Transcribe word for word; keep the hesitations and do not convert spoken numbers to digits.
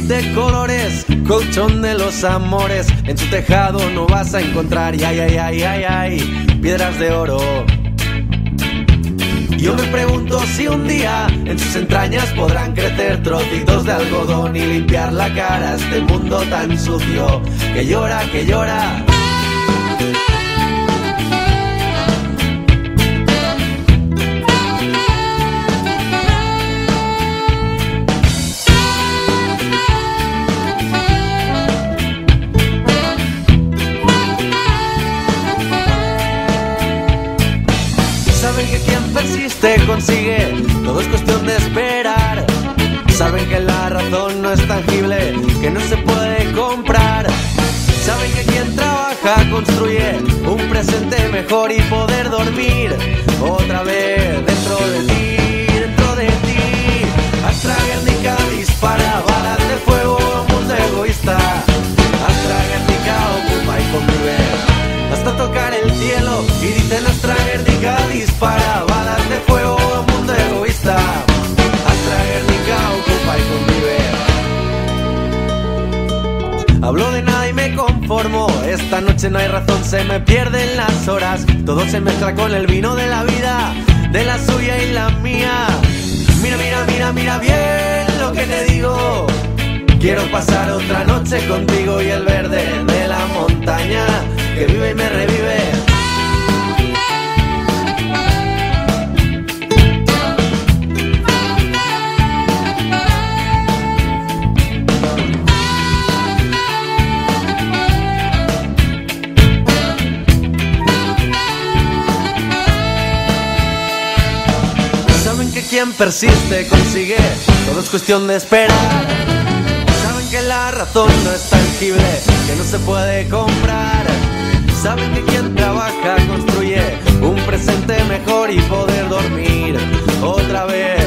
de colores, colchón de los amores. En su tejado no vas a encontrar, y ay, ay, ay, ay, ay, piedras de oro. Yo me pregunto si un día en sus entrañas podrán crecer trocitos de algodón y limpiar la cara a este mundo tan sucio que llora, que llora. Saben que quien persiste consigue, todo es cuestión de esperar. Saben que la razón no es tangible, que no se puede comprar. Saben que quien trabaja construye un presente mejor y poder dormir otra vez dentro de ti, dentro de ti. Astra Guernica dispara balas de fuego, mundo egoísta. Astra Guernica ocupa y convive hasta tocar el cielo, y dice nuestra Guernica dispara balas de fuego, mundo egoísta. Astra Guernica ocupa y convive. Hablo de nada y me conformo, esta noche no hay razón, se me pierden las horas. Todo se mezcla con el vino de la vida, de la suya y la mía. Mira, mira, mira, mira bien lo que te digo. Quiero pasar otra noche contigo y el verde de la montaña que vive y me revive. Saben que quien persiste consigue, todo es cuestión de esperar. Saben que la razón no es tangible, que no se puede comprar. Saben que quien trabaja construye un presente mejor y poder dormir otra vez